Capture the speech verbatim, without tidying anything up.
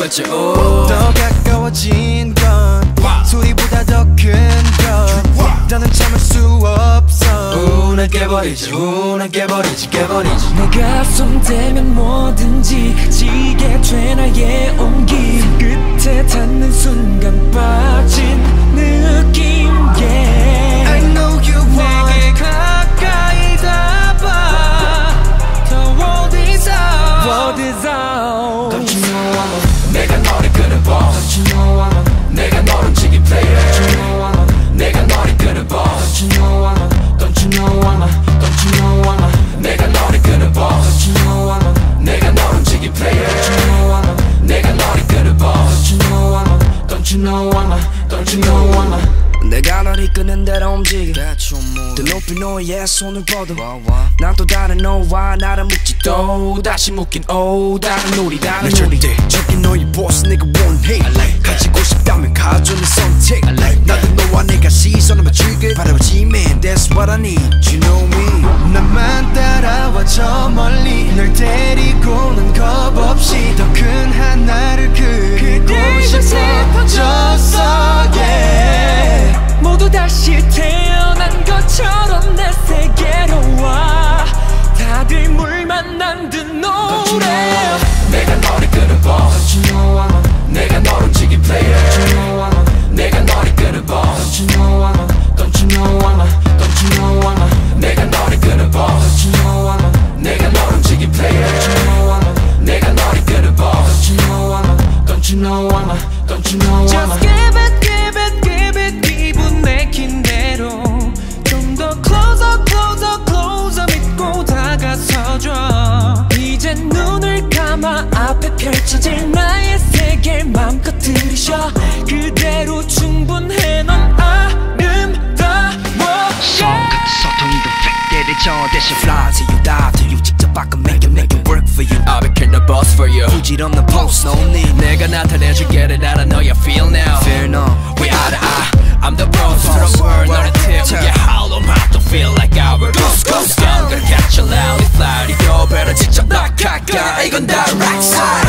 거지. 더 가까워진 건 소리보다 더 큰 것. 나는 참을 수 없어. 우나 깨버리지 우나 깨버리지 깨버리지. 내가 손대면 뭐든지 지게 돼 나의 온기. 끝에 닿는 순간 빠진 느낌. Yeah. I know you want. 내게 가까이 닿아. The world is out. World is out. Don't you know I'm a 내가 너를 끌어봐. Don't you know I'm a 내가 너를 움직인 player. Don't you know I'm a 내가 너를 끌어봐. Don't you know I'm a Don't you know I'm a Don't you know I'm a 내가 너를 끌어봐. Don't you know I'm a 내가 너를 움직인 player. Don't you know I'm a 내가 너를 끌어봐. Don't you know I'm a Don't you know I'm a Don't you know I'm a 내가 널 이끄는 대로 움직여. 더 높이 너의 손을 뻗어. 난 또 다른 너와 나를 묶지. 또 다시 묶인 오 다른 놀이 다른 놀이. 저기 너의 보스 내가 원해. 가지고 싶다면 가져 내 선택. 나도 너와 내가 시선을 맞추길 바라보지. Man that's what I need. You know me. 나만 따라와 저 멀리. 널 데리고는 겁 없이 더 큰 하나를 그리고 싶어졌어. Yeah. 모두 다시 태어난 것처럼 내 세계로 와. 다들 물 만난 듯 노래. 내가 너를 끌어봐. Don't you know I'm a 내가 너를 움직인 player. Don't you know I'm a 내가 너를 끌어봐. Don't you know I'm a Don't you know I'm a Don't you know I'm a 내가 너를 끌어봐. Don't you know I'm a 내가 너를 움직인 player. Don't you know I'm a 내가 너를 끌어봐. Don't you know I'm a Don't you know I'm a Don't you know I'm a Just give it give it give it 기분 내킨 대로 좀 더 closer closer closer 믿고 다가서줘. 이제 눈을 감아 앞에 펼쳐질 나의 세계를 맘껏 들이쉬어. 그대로 충분해 넌 아름다워. 성 같은 소통이도 팩대를 저 대신 fly to you die to you. 직접 바꿔 make it make it work for you. I'll be killing the boss for you. 부질없는 post no need. 내가 나타내줄게 that I know you feel now. Fear no. We are the I. I'm the boss for the world. 너를 태우게 hollow mouth don't feel like our ghost ghost down. Gonna catch you loud. Fly to your better 직접 나 가까이. 이건 direct side.